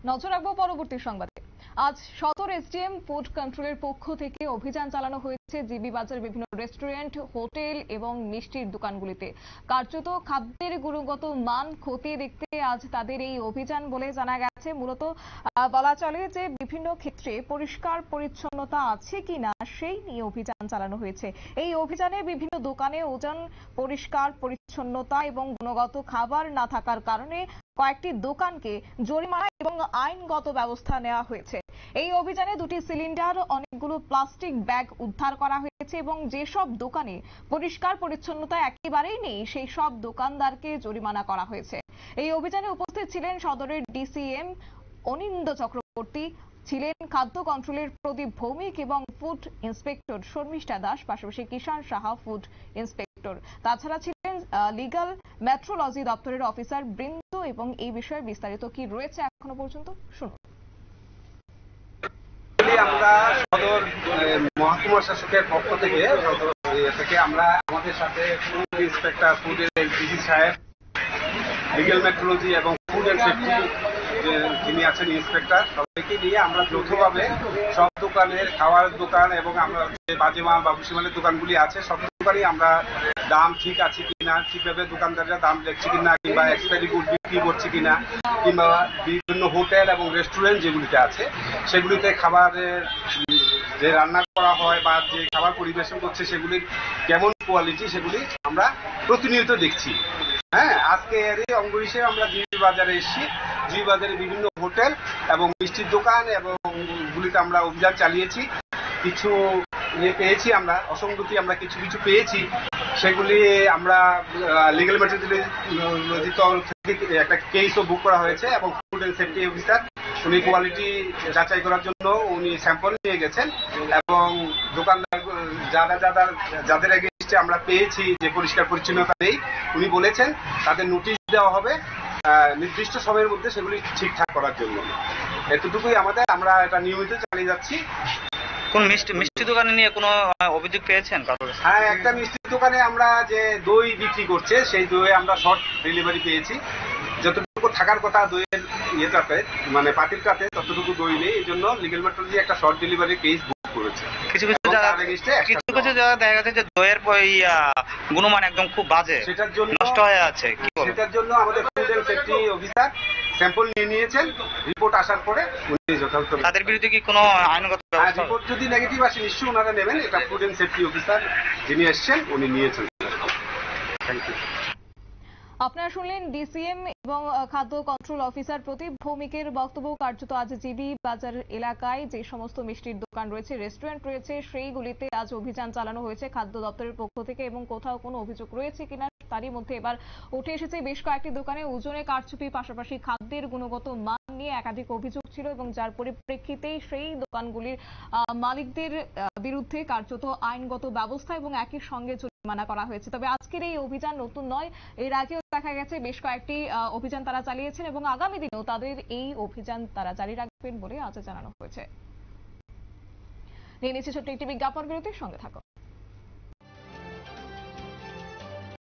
নজর রাখবো পরবর্তী সংবাদে। আজ সদর এসডিএম ফুড কন্ট্রোলের পক্ষ থেকে অভিযান চালানো হয়েছে জিবি বাজার বিভিন্ন রেস্টুরেন্ট, হোটেল এবং মিষ্টির দোকানগুলিতে। কার্যত খাদ্যের গুণগত মান খতিয়ে দেখতে আজ তাদের এই অভিযান বলে জানা গেছে। মূলত বলা চলে যে বিভিন্ন ক্ষেত্রে পরিষ্কার পরিচ্ছন্নতা আছে কিনা সেই নিয়ে অভিযান চালানো হয়েছে। এই অভিযানে বিভিন্ন দোকানে ওজন, পরিষ্কার পরিচ্ছন্নতা এবং গুণগত খাবার না থাকার কারণে কয়েকটি দোকানকে জরিমানা এবং আইনগত ব্যবস্থা নেওয়া হয়েছে। এই অভিযানে 2টি সিলিন্ডার, অনেকগুলো প্লাস্টিক ব্যাগ উদ্ধার করা হয়েছে এবং যেসব দোকানে পরিষ্কার পরিচ্ছন্নতা একেবারেই নেই সেই সব দোকানদারকে জরিমানা করা হয়েছে। এই অভিযানে উপস্থিত ছিলেন সদরের ডিসিএম অনিন্দ চক্রবর্তী, ছিলেন খাদ্য কন্ট্রোলের প্রদীপ ভৌমিক এবং ফুড ইন্সপেক্টর শর্মিষ্ঠা দাস, পাশাপাশি কিষাণ সাহা ফুড ইন্সপেক্টর। তাছাড়া ছিলেন লিগাল মেট্রোলজি দপ্তরের অফিসার বৃন্দ। এবং এই বিষয়ে বিস্তারিত কি রয়েছে এখনো পর্যন্ত শুনুন। আমরা সদর মহকুমা শাসকের পক্ষ থেকে আমরা আমাদের সাথে ফুড ইন্সপেক্টর, ফুডের ডিসি সাহেব, লিগ্যাল মেট্রোলজি এবং ফুড এন্ড সেফটি যিনি আছেন ইন্সপেক্টর, সবাইকে নিয়ে আমরা যৌথভাবে সব দোকানের, খাওয়ার দোকান এবং আমরা যে বাজে মাল বা ভুসিমালের দোকানগুলি আছে সব দোকানই আমরা দাম ঠিক আছে কিনা, ঠিকভাবে দোকানদাররা দাম দেখছে কিনা, কিংবা এক্সপায়ারি গুড বিক্রি করছে কিনা, কিংবা বিভিন্ন হোটেল এবং রেস্টুরেন্ট যেগুলিতে আছে সেগুলিতে খাবারের যে রান্না করা হয় বা যে খাবার পরিবেশন করছে সেগুলির কেমন কোয়ালিটি সেগুলি আমরা প্রতিনিয়ত দেখছি। হ্যাঁ, আজকে এরই অঙ্গ হিসেবে আমরা জিবি বাজারে এসেছি। জিবি বাজারে বিভিন্ন হোটেল এবং মিষ্টির দোকান এবং গুলিতে আমরা অভিযান চালিয়েছি। কিছু পেয়েছি, আমরা অসঙ্গতি আমরা কিছু কিছু পেয়েছি, সেগুলি আমরা লিগ্যাল মেট্রোলজি থেকে একটা কেসও বুক করা হয়েছে এবং ফুড অ্যান্ড সেফটি অফিসার উনি কোয়ালিটি যাচাই করার জন্য উনি স্যাম্পল নিয়ে গেছেন এবং দোকানদার যাদের এগেইনস্টে আমরা পেয়েছি যে পরিষ্কার পরিচ্ছন্নতা নেই, উনি বলেছেন তাদের নোটিশ দেওয়া হবে নির্দিষ্ট সময়ের মধ্যে সেগুলি ঠিকঠাক করার জন্য। এতটুকুই আমরা এটা নিয়মিত চালিয়ে যাচ্ছি। কোন মিষ্টি দোকানে নিয়ে কোনো অভিযোগ পেয়েছেন? হ্যাঁ, একটা মিষ্টি দোকানে আমরা যে দই বিক্রি করছে সেই দই আমরা শর্ট ডেলিভারি পেয়েছি। যতটুকু থাকার কথা দইয়ের ইয়েটাতে মানে পাতিলটাতে ততটুকু দই নেই, এই জন্য লিগ্যাল মেট্রোলজি একটা শর্ট ডেলিভারি কেস বুক করেছে। কিছু জায়গা দেখা গেছে যে দইয়ের গুণমান একদম খুব বাজে, সেটার জন্য নষ্ট হয়ে আছে। সেটার জন্য আমাদের food and safety officer sample নিয়ে নিয়েছেন। রিপোর্ট আসার পরে উনি যথাযথ তাদের বিরুদ্ধে কি কোনো আইনগত ব্যবস্থা? রিপোর্ট যদি নেগেটিভ আসে নিশ্চয়ই ওনারা নেবেন। এটা ফুড অ্যান্ড সেফটি অফিসার যিনি এসছেন উনি নিয়েছেন। Thank you. আপনারা শুনলেন ডিসিএম এবং খাদ্য কন্ট্রোল অফিসার প্রদীপ ভৌমিকের বক্তব্য। কার্যত আজ জিবি বাজার এলাকায় যে সমস্ত মিষ্টির দোকান রয়েছে, রেস্টুরেন্ট রয়েছে, সেইগুলিতে আজ অভিযান চালানো হয়েছে খাদ্য দপ্তরের পক্ষ থেকে এবং কোথাও কোনো অভিযোগ রয়েছে কিনা তারই মধ্যে এবার উঠে এসেছে বেশ কয়েকটি দোকানে ওজনে কারচুপি, পাশাপাশি খাদ্যের গুণগত মান নিয়ে একাধিক অভিযোগ ছিল এবং যার পরিপ্রেক্ষিতেই সেই দোকানগুলির মালিকদের বিরুদ্ধে কার্যত আইনগত ব্যবস্থা এবং একই সঙ্গে জরিমানা করা হয়েছে। তবে আজকের এই অভিযান নতুন নয়, এর আগেও দেখা গেছে বেশ কয়েকটি অভিযান তারা চালিয়েছেন এবং আগামী দিনেও তাদের এই অভিযান তারা জারি রাখবেন বলে আজ জানানো হয়েছে। নিয়ে নিচ্ছে ছোট্ট একটি বিজ্ঞাপন বিরতির সঙ্গে থাকো।